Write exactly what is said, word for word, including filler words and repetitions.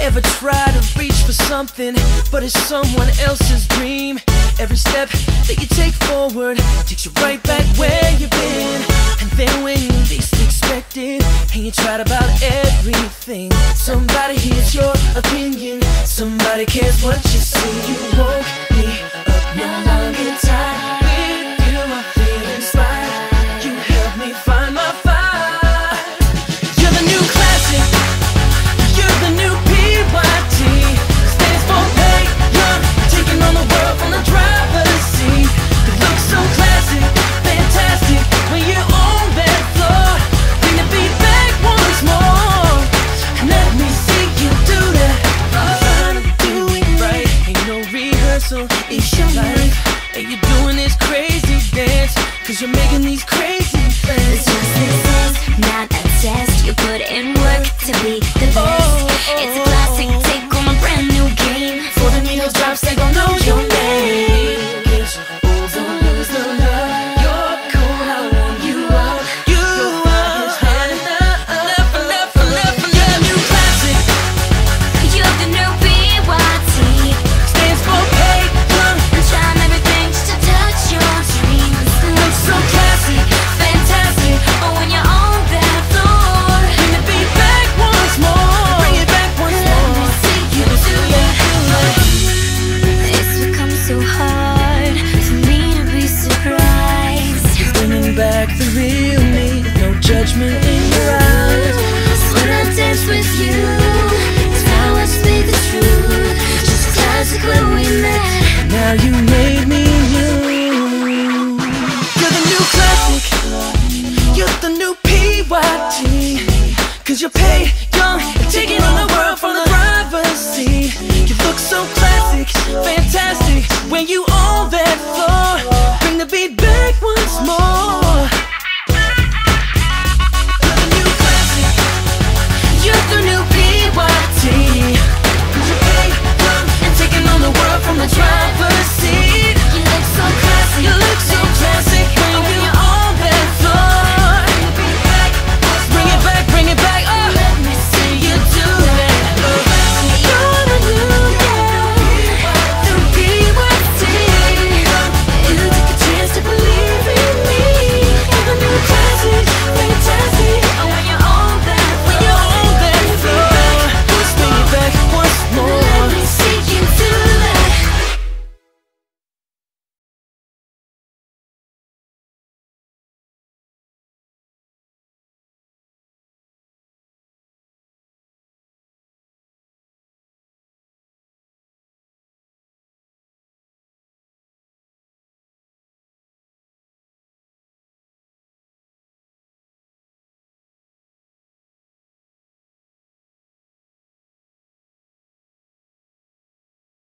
Ever try to reach for something, but it's someone else's dream? Every step that you take forward takes you right back where you've been. And then when you least expect it, and you tried about everything, somebody hears your opinion, somebody cares what you say. You woke me up, no longer tired. With you I feel inspired. You help me find my fire. You're the new classic. You're the new P Y T. Stands for pay young, taking on the world from the driver's seat. It looks so classic, fantastic when you own that floor. Bring the beat back once more. Let me see you do that. Trying to do it right, ain't no rehearsal, it's your life. And you're doing this crazy dance, cause you're making these crazy plans. It's just success, not a test. You put in work to be the best. It's a classic take on a brand new game. For the needles drops, they gon' know your name. It's old, don't lose the love. You're cool, I want you up. You are high enough. Enough, enough, enough, enough. New classic. You're the new P Y T. Stands for pay young. I'm trying everything just to touch your dreams. Looks so classic, Fantastic, but when you're on that floor, bring the beat back once more. Bring it back once let me more. see you do that. It's become so hard for me to be surprised. You're bringing back the real me, no judgment in your eyes. When I dance with you, it's how I speak the truth. Just classic when we met. Now you made me new. You're the new classic. You're the new P Y T. Cause you pay